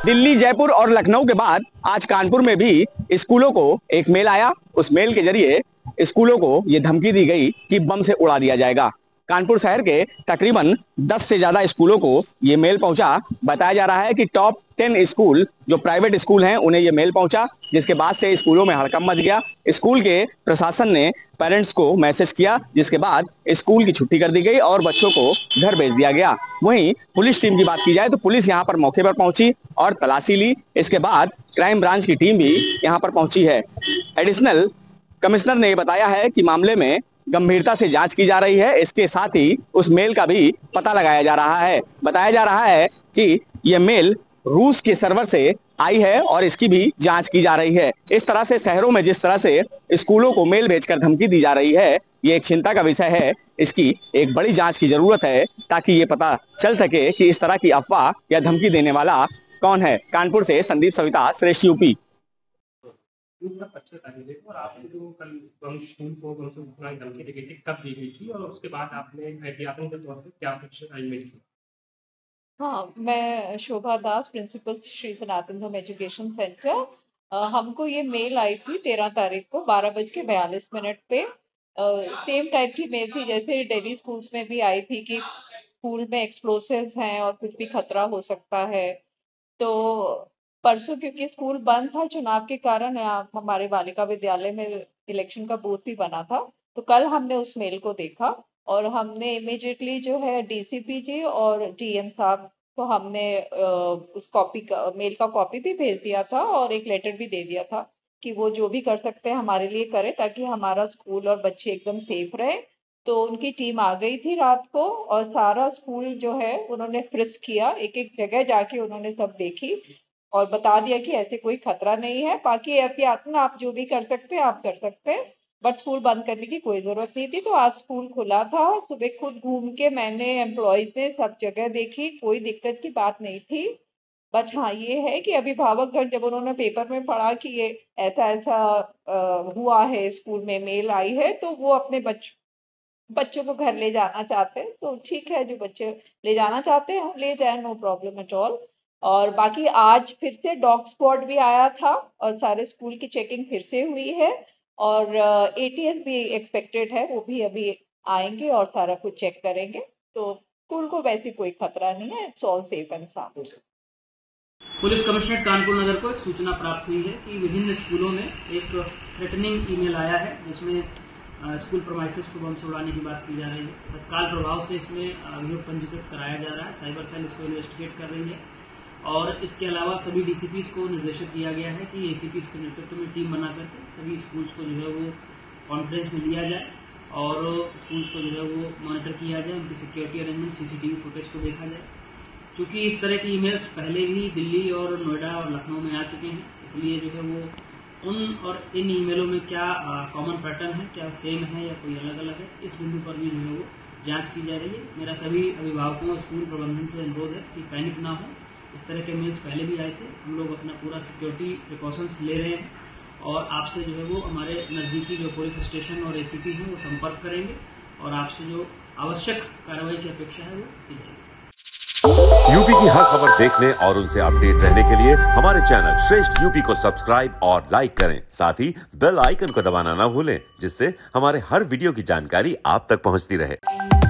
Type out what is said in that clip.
दिल्ली, जयपुर और लखनऊ के बाद आज कानपुर में भी स्कूलों को एक मेल आया। उस मेल के जरिए स्कूलों को यह धमकी दी गई कि बम से उड़ा दिया जाएगा। कानपुर शहर के तकरीबन 10 से ज्यादा स्कूलों को यह मेल पहुंचा। बताया जा रहा है कि टॉप 10 स्कूल जो प्राइवेट स्कूल हैं उन्हें यह मेल पहुंचा, जिसके बाद से स्कूलों में हड़कंप मच गया। स्कूल के प्रशासन ने पेरेंट्स को मैसेज किया, जिसके बाद स्कूल की छुट्टी कर दी गई और बच्चों को घर भेज दिया गया। वहीं पुलिस टीम की बात की जाए तो पुलिस यहां पर मौके पर पहुंची और तलाशी ली। इसके बाद क्राइम ब्रांच की टीम भी यहां पर पहुंची है। एडिशनल कमिश्नर ने बताया है कि मामले में गंभीरता से जांच की जा रही है। इसके साथ ही उस मेल का भी पता लगाया जा रहा है। बताया जा रहा है कि यह मेल रूस के सर्वर से आई है और इसकी भी जांच की जा रही है। इस तरह से शहरों में जिस तरह से स्कूलों को मेल भेजकर धमकी दी जा रही है, ये एक चिंता का विषय है। इसकी एक बड़ी जांच की जरूरत है ताकि ये पता चल सके कि इस तरह की अफवाह या धमकी देने वाला कौन है। कानपुर से संदीप सविता, श्रेष्ठ यूपी। और आपने जो कल स्कूल को धमकी दी गई थी, कब दी गई थी और उसके बाद आपने एहतियातन के तौर पर क्या कार्रवाई की? हाँ, मैं शोभा दास, प्रिंसिपल श्री सनातन धर्म एजुकेशन सेंटर। हमको ये मेल आई थी 13 तारीख को 12:42 पे। सेम टाइप की मेल थी जैसे दिल्ली स्कूल्स में भी आई थी कि स्कूल में एक्सप्लोसिव्स हैं और कुछ भी खतरा हो सकता है। तो परसों क्योंकि स्कूल बंद था चुनाव के कारण, हमारे बालिका विद्यालय में इलेक्शन का बूथ भी बना था, तो कल हमने उस मेल को देखा और हमने इमीडिएटली जो है डीसीपी जी और डीएम साहब को हमने उस मेल का कॉपी भी भेज दिया था और एक लेटर भी दे दिया था कि वो जो भी कर सकते हैं हमारे लिए करें ताकि हमारा स्कूल और बच्चे एकदम सेफ रहे। तो उनकी टीम आ गई थी रात को और सारा स्कूल जो है उन्होंने फ्रिस्क किया, एक एक जगह जाके उन्होंने सब देखी और बता दिया कि ऐसे कोई खतरा नहीं है। बाकी एहतियातन आप जो भी कर सकते हैं आप कर सकते हैं, बट स्कूल बंद करने की कोई जरूरत नहीं थी। तो आज स्कूल खुला था। सुबह खुद घूम के मैंने, एम्प्लॉयज ने सब जगह देखी, कोई दिक्कत की बात नहीं थी। बट हाँ, ये है कि अभिभावकगण जब उन्होंने पेपर में पढ़ा कि ये ऐसा ऐसा हुआ है, स्कूल में मेल आई है, तो वो अपने बच्चों को घर ले जाना चाहते हैं। तो ठीक है, जो बच्चे ले जाना चाहते हैं हम ले जाए, नो प्रॉब्लम एट ऑल। और बाकी आज फिर से डॉग स्क्वाड भी आया था और सारे स्कूल की चेकिंग फिर से हुई है और एटीएस भी एक्सपेक्टेड है, वो भी अभी आएंगे और सारा कुछ चेक करेंगे। तो स्कूल को वैसे कोई खतरा नहीं है, it's all safe and sound. Police commissionerate Kanpur Nagar को एक सूचना प्राप्त हुई है कि विभिन्न स्कूलों में एक थ्रेटनिंग ईमेल आया है जिसमें स्कूल प्रोमाइसेस को बम से उड़ाने की बात की जा रही है। तत्काल प्रभाव से इसमें अभियोग पंजीकृत कराया जा रहा है। साइबर सेल इसको इन्वेस्टिगेट कर रही है और इसके अलावा सभी डीसीपीज को निर्देशित किया गया है कि एसीपीज के नेतृत्व में टीम बना करके सभी स्कूल्स को जो है वो कॉन्फ्रेंस में लिया जाए और स्कूल्स को जो है वो मॉनिटर किया जाए, उनकी सिक्योरिटी अरेंजमेंट, सीसीटीवी फुटेज को देखा जाए। चूंकि इस तरह की ईमेल्स पहले भी दिल्ली और नोएडा और लखनऊ में आ चुके हैं, इसलिए जो है वो उन और इन ईमेलों में क्या कॉमन पैटर्न है, क्या सेम है या कोई अलग अलग है, इस बिंदु पर भी जो है वो जांच की जा रही है। मेरा सभी अभिभावकों और स्कूल प्रबंधन से अनुरोध है कि पैनिक ना हो। इस तरह के मेल्स पहले भी आए थे, हम लोग अपना पूरा सिक्योरिटी प्रिकॉशंस ले रहे हैं और आपसे जो है वो हमारे नज़दीकी जो पुलिस स्टेशन और एसीपी हैं वो संपर्क करेंगे और आपसे जो आवश्यक कार्रवाई की अपेक्षा है वो की जाएगी। यूपी की हर खबर देखने और उनसे अपडेट रहने के लिए हमारे चैनल श्रेष्ठ यूपी को सब्सक्राइब और लाइक करें। साथ ही बेल आइकन को दबाना ना भूलें, जिससे हमारे हर वीडियो की जानकारी आप तक पहुंचती रहे।